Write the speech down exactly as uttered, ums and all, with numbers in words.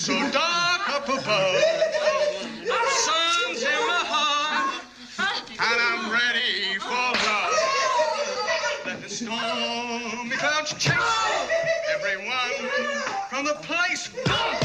so dark up above. Sun's in my heart, and I'm ready for love. Let the stormy clouds chase everyone from the place. Boom!